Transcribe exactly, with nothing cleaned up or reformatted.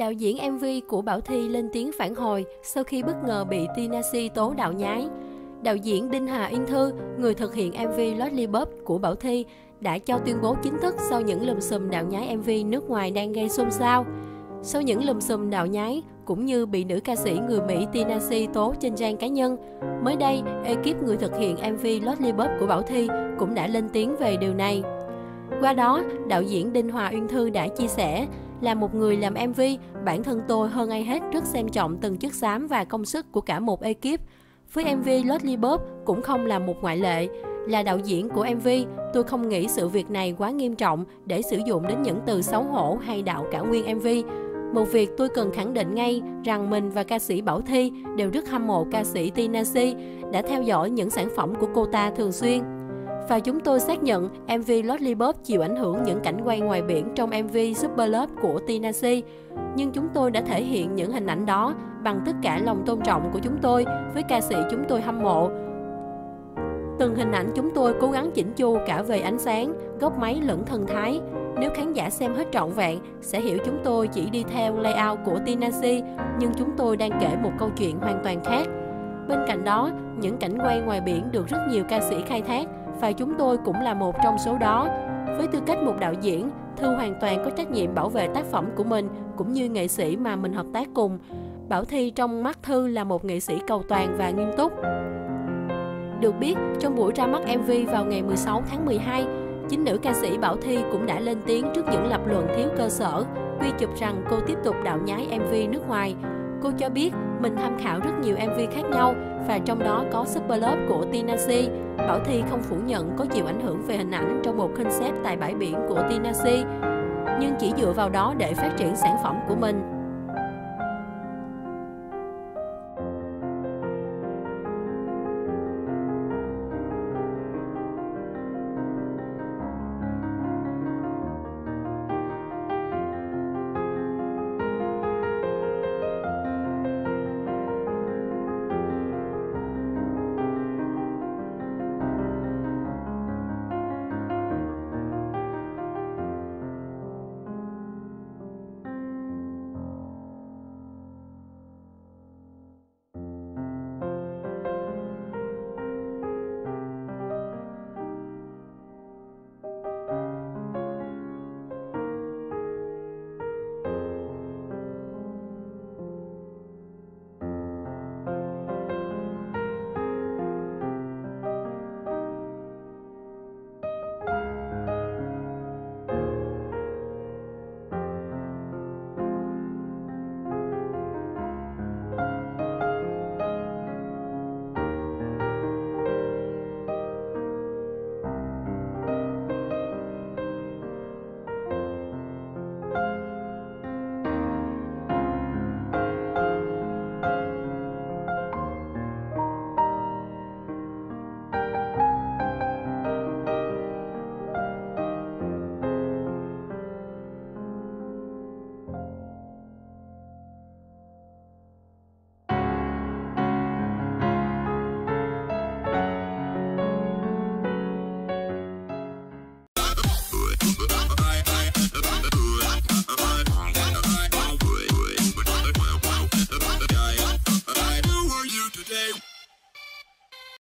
Đạo diễn em vê của Bảo Thy lên tiếng phản hồi sau khi bất ngờ bị Tina Si tố đạo nhái. Đạo diễn Đinh Hà Uyên Thư, người thực hiện em vê Lollipop của Bảo Thy, đã cho tuyên bố chính thức sau những lùm xùm đạo nhái em vê nước ngoài đang gây xôn xao. Sau những lùm xùm đạo nhái, cũng như bị nữ ca sĩ người Mỹ Tina Si tố trên trang cá nhân, mới đây, ekip người thực hiện em vê Lollipop của Bảo Thy cũng đã lên tiếng về điều này. Qua đó, đạo diễn Đinh Hòa Uyên Thư đã chia sẻ, là một người làm em vê, bản thân tôi hơn ai hết rất xem trọng từng chất xám và công sức của cả một ekip. Với em vê Lollipop cũng không là một ngoại lệ. Là đạo diễn của em vê, tôi không nghĩ sự việc này quá nghiêm trọng để sử dụng đến những từ xấu hổ hay đạo cả nguyên em vê. Một việc tôi cần khẳng định ngay rằng mình và ca sĩ Bảo Thy đều rất hâm mộ ca sĩ Tina Si, đã theo dõi những sản phẩm của cô ta thường xuyên. Và chúng tôi xác nhận em vê Lollipop chịu ảnh hưởng những cảnh quay ngoài biển trong em vê Super Love của Tina Si. Nhưng chúng tôi đã thể hiện những hình ảnh đó bằng tất cả lòng tôn trọng của chúng tôi với ca sĩ chúng tôi hâm mộ. Từng hình ảnh chúng tôi cố gắng chỉnh chu cả về ánh sáng, góc máy lẫn thần thái. Nếu khán giả xem hết trọn vẹn, sẽ hiểu chúng tôi chỉ đi theo layout của Tina Si, nhưng chúng tôi đang kể một câu chuyện hoàn toàn khác. Bên cạnh đó, những cảnh quay ngoài biển được rất nhiều ca sĩ khai thác, và chúng tôi cũng là một trong số đó. Với tư cách một đạo diễn, Thư hoàn toàn có trách nhiệm bảo vệ tác phẩm của mình cũng như nghệ sĩ mà mình hợp tác cùng. Bảo Thy trong mắt Thư là một nghệ sĩ cầu toàn và nghiêm túc. Được biết, trong buổi ra mắt em vê vào ngày mười sáu tháng mười hai, chính nữ ca sĩ Bảo Thy cũng đã lên tiếng trước những lập luận thiếu cơ sở, quy chụp rằng cô tiếp tục đạo nhái em vê nước ngoài. Cô cho biết mình tham khảo rất nhiều em vê khác nhau và trong đó có Super Love của Tina Si. Bảo Thy không phủ nhận có chịu ảnh hưởng về hình ảnh trong một concept tại bãi biển của Tina Si, nhưng chỉ dựa vào đó để phát triển sản phẩm của mình.